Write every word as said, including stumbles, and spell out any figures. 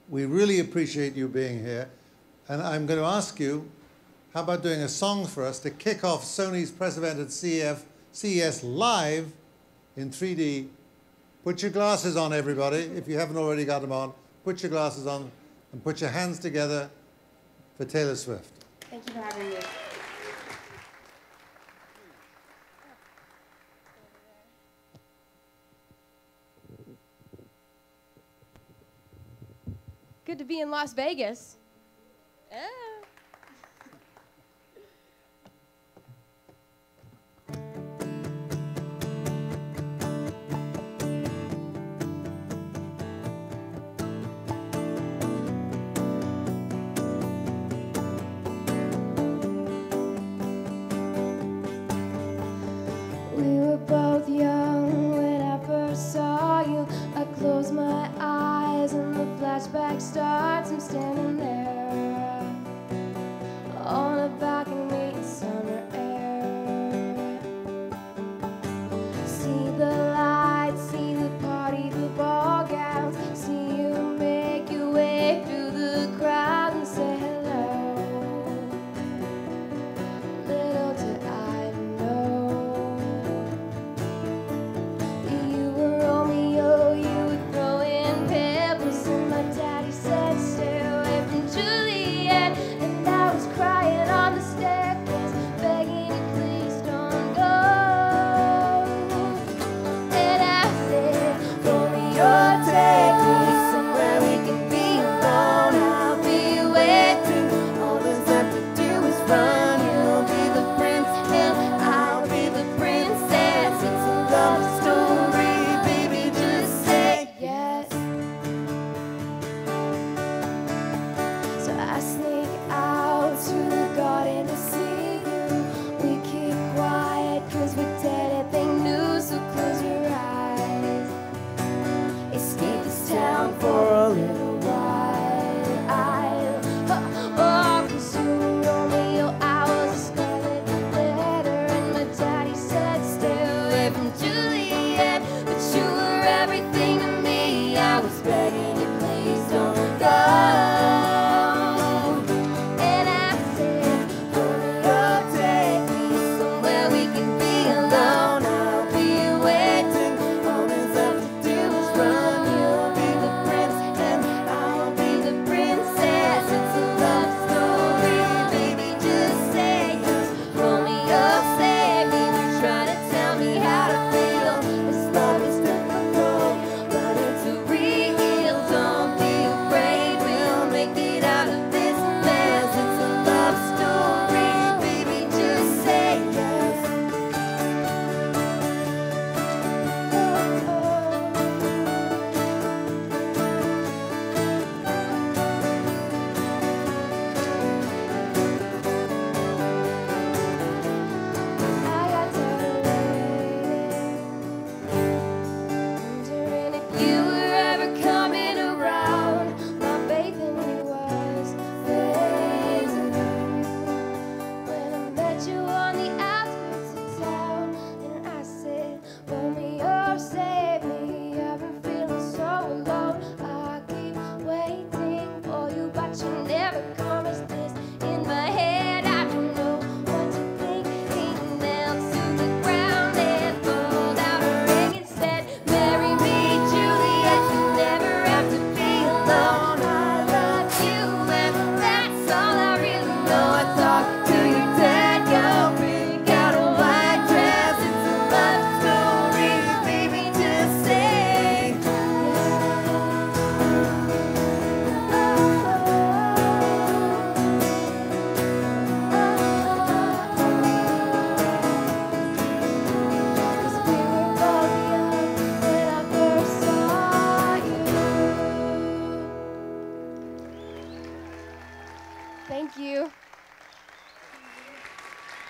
We really appreciate you being here. And I'm going to ask you, how about doing a song for us to kick off Sony's press event at C E S live in three D. Put your glasses on, everybody. If you haven't already got them on, put your glasses on and put your hands together for Taylor Swift. Thank you for having me. Good to be in Las Vegas. Yeah. We were both young when I first saw you. I closed my eyes and the flashback starts. I'm standing there on a balcony in summer air. See the lights, see the party, the ball gowns. See you make your way through the crowd and say hello. Little did I know you were Romeo, you were throwing pebbles, and my daddy said stay away from Juliet, and I was crying on the staircase, begging you please don't go. And I said, Romeo, take me somewhere we can be alone. I'll be waiting. All that's left to do is run. You'll be the prince and I'll be the princess. It's a love story, baby, just say yes. So I sneak out to the garden to see you. We keep quiet cause we're dead at thing new. So close your eyes, escape this town for a little while. Oh, cause you were Romeo, I was a scarlet letter, and my daddy said stay away from Juliet, but you were everything to me. I was begging you please don't go. And I said, Romeo, take me somewhere we can be alone. I'll be waiting. All that's left to do is run. You'll be the prince and I'll be the princess. It's a love story, baby, just say yes. Romeo, save me. You're trying to tell me how to feel. This love is difficult, but it's real. Don't be afraid, we'll make it out of this mess. It's a love story, baby, just say yes. I got tired of waiting, wondering if you were ever coming around. My faith in you was fading when I met you on the outskirts of town, and I said, Romeo, save me. I've been feeling so alone. I keep waiting for you, but you never promised this. In my head, I don't know what to think. He knelt to the ground and pulled out a ring and said, marry me, Juliet. You never have to be alone. I love you, and that's all I really know. I talked to your dad, you'll pick out a white dress. It's a love story, baby, just say Cause we were both young when I first saw you. Thank you.